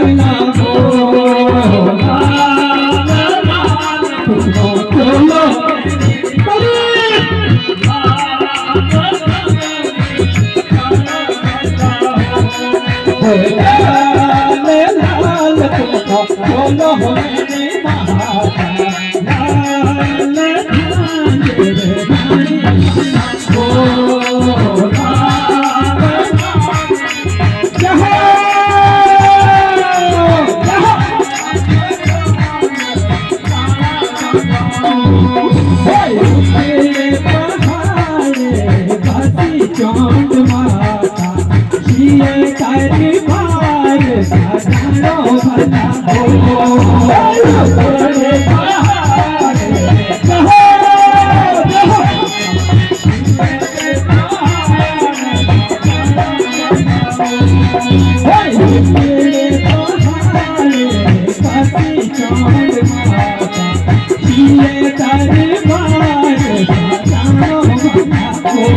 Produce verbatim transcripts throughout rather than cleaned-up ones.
भला हो बोलो चांद माता ये तारी मार साधारो भला हो बड़े पहाड़ कहो कहो बड़े पहाड़ काशी चांद माता ये तारी मार साधारो भला हो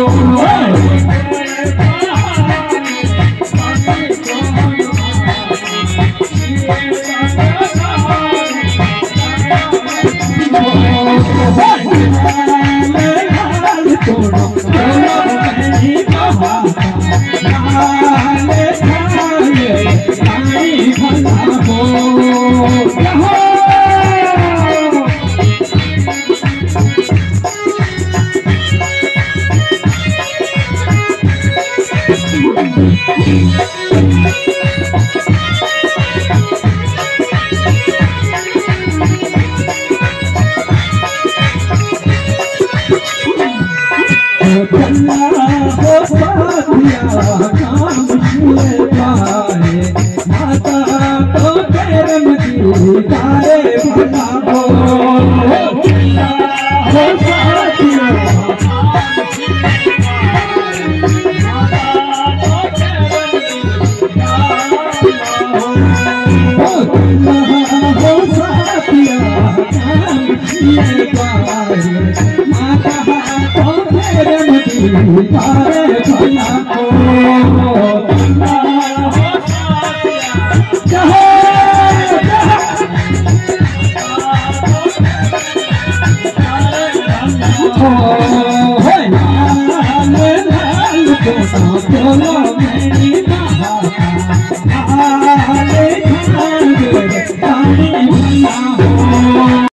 माता तो तेरे मदी तारे भला हो साथिया हो साथिया माता तो तेरे मदी तारे भला हो Oh,